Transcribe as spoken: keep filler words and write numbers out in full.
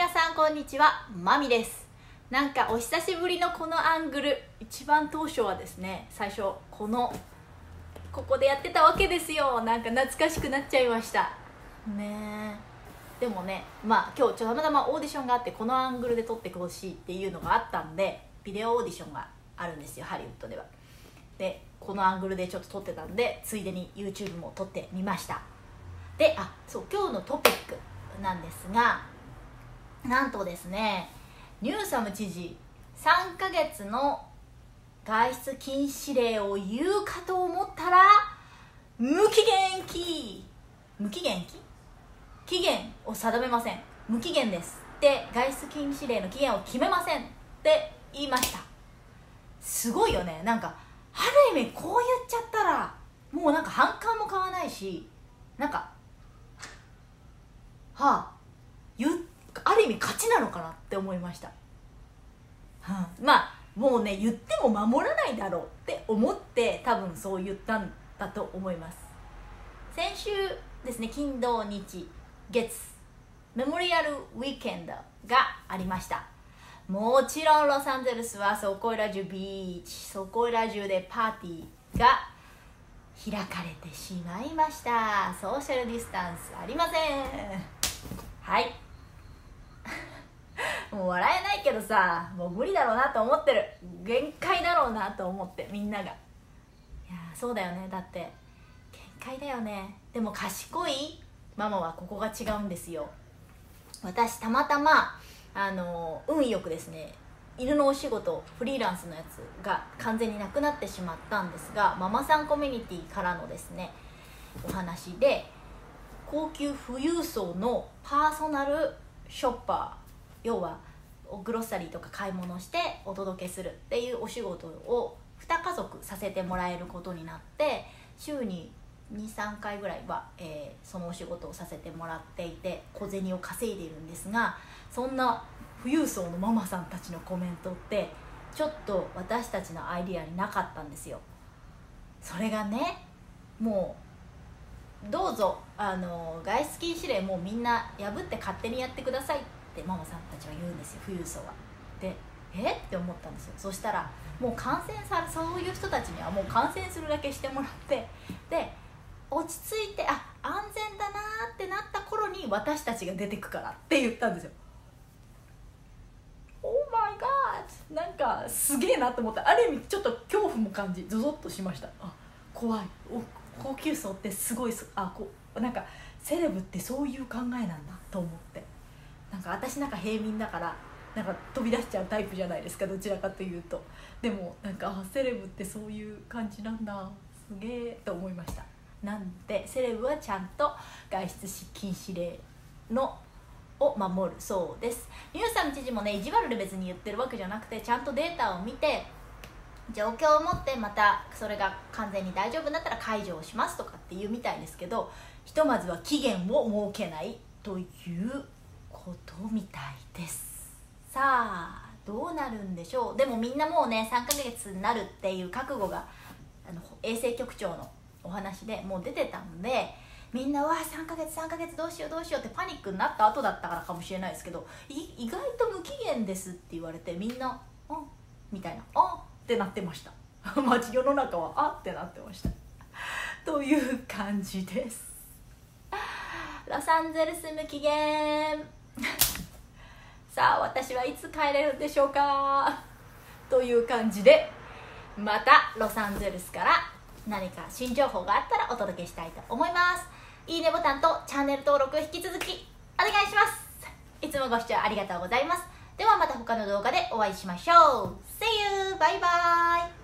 皆さんこんにちは、まみです。なんかお久しぶりのこのアングル、一番当初はですね、最初このここでやってたわけですよ。なんか懐かしくなっちゃいましたね。でもね、まあ今日ちょっとたまたまオーディションがあって、このアングルで撮ってほしいっていうのがあったんで、ビデオオーディションがあるんですよ、ハリウッドでは。でこのアングルでちょっと撮ってたんで、ついでに YouTube も撮ってみました。で、あ、そう、今日のトピックなんですが、なんとですね、ニューサム知事さんかげつの外出禁止令を言うかと思ったら、無期限期無期限期期限を定めません、無期限ですで、外出禁止令の期限を決めませんって言いました。すごいよね。なんかある意味こう言っちゃったらもうなんか反感も買わないし、なんかはあ言ある意味勝ちなのかなって思いました、はあ、まあもうね、言っても守らないだろうって思って多分そう言ったんだと思います。先週ですね、金土日月メモリアルウィーケンドがありました。もちろんロサンゼルスはそこいら中ビーチ、そこいら中でパーティーが開かれてしまいました。ソーシャルディスタンスありません。はいもう笑えないけどさ、もう無理だろうなと思ってる。限界だろうなと思って、みんなが。いやそうだよね、だって限界だよね。でも賢いママはここが違うんですよ。私たまたまあの運よくですね、犬のお仕事フリーランスのやつが完全になくなってしまったんですが、ママさんコミュニティからのですねお話で、高級富裕層のパーソナルショッパー、要はグロッサリーとか買い物してお届けするっていうお仕事をに家族させてもらえることになって、週ににさんかいぐらいは、えー、そのお仕事をさせてもらっていて小銭を稼いでいるんですが、そんな富裕層のママさんたちのコメントってちょっと私たちのアイディアになかったんですよ。それがね、もうどうぞあの外出禁止令もうみんな破って勝手にやってくださいってママさんたちは言うんですよ、富裕層は。で、えって思ったんですよ。そしたらもう感染されそういう人たちにはもう感染するだけしてもらって、で落ち着いて、あ、安全だなってなった頃に私たちが出てくからって言ったんですよ。オーマイガー、なんかすげえなと思った。ある意味ちょっと恐怖も感じ、ゾゾッとしました。あ、怖い、お高級層ってすごい、あ、こうなんかセレブってそういう考えなんだと思って、なんか私なんか平民だからなんか飛び出しちゃうタイプじゃないですか、どちらかというと。でもなんか、あ、セレブってそういう感じなんだ、すげえと思いました。なんでセレブはちゃんと外出禁止令のを守るそうです。ニューサム知事もね、意地悪で別に言ってるわけじゃなくて、ちゃんとデータを見て状況を持ってまたそれが完全に大丈夫だったら解除をしますとかっていうみたいですけど、ひとまずは期限を設けないということみたいです。さあどうなるんでしょう。でもみんなもうね、さんかげつになるっていう覚悟があの衛生局長のお話でもう出てたので、みんなはさんかげつさんかげつどうしようどうしようってパニックになった後だったからかもしれないですけど、意外と無期限ですって言われて、みんな「あみたいな「あってなってました街世の中は「あってなってましたという感じです。ロサンゼルス無期限さあ私はいつ帰れるんでしょうかという感じで、またロサンゼルスから何か新情報があったらお届けしたいと思います。いいねボタンとチャンネル登録引き続きお願いします。いつもご視聴ありがとうございます。ではまた他の動画でお会いしましょう。See you! バイバイ